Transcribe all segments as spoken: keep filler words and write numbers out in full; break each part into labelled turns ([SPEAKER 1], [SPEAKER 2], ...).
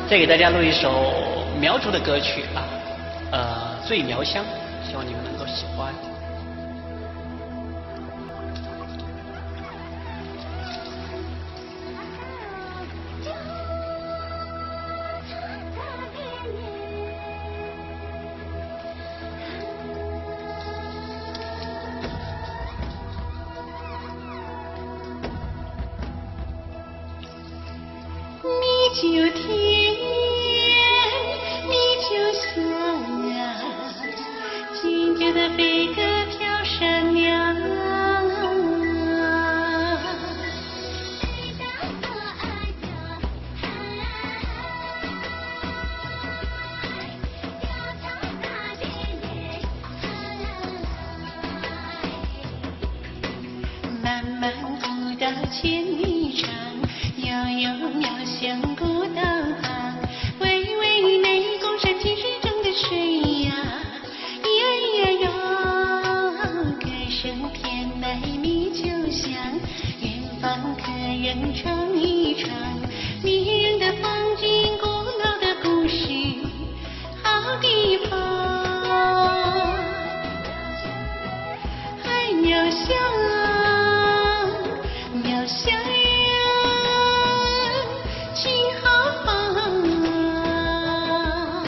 [SPEAKER 1] 再给大家录一首苗族的歌曲啊，呃，醉苗乡，希望你们能够喜欢。
[SPEAKER 2] 你就甜，你就香啊，金角的飞鸽飘山梁。漫漫古道千里长，悠悠苗乡古道旁，巍巍内宫山清水中的水呀，呀呀哟，歌声甜美蜜酒香，远方客人唱一唱，迷人的风景，古老的故事，好地方，哎，苗乡。苗乡呀，情好放啊！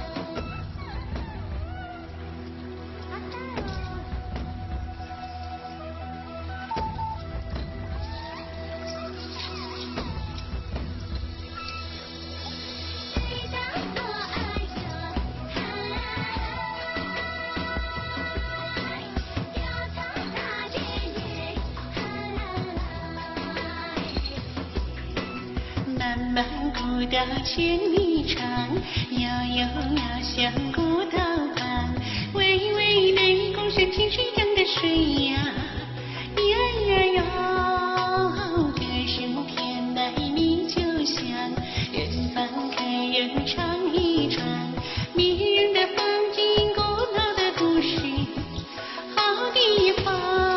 [SPEAKER 2] 漫漫古道千里长，悠悠苗乡古道旁，巍巍内宫山清水中的水呀，呀呀哟，歌声甜美蜜酒香，远方客人唱一唱，迷人的风景，古老的故事，好地方，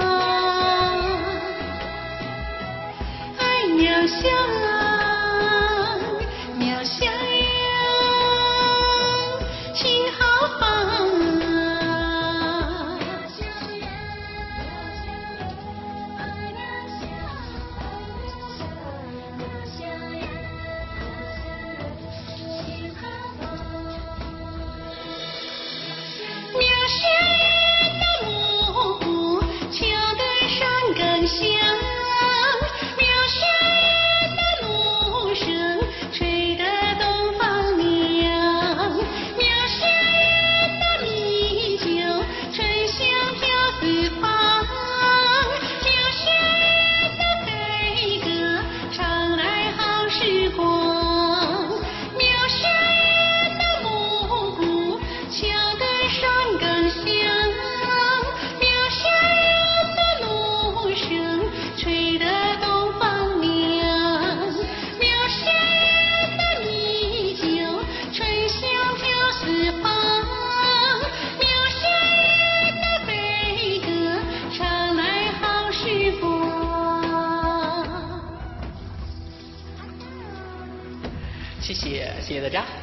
[SPEAKER 2] 哎，苗乡。苗乡呀，情好放啊！苗乡呀，那锣鼓敲得山更响。
[SPEAKER 1] 谢谢，谢谢大家。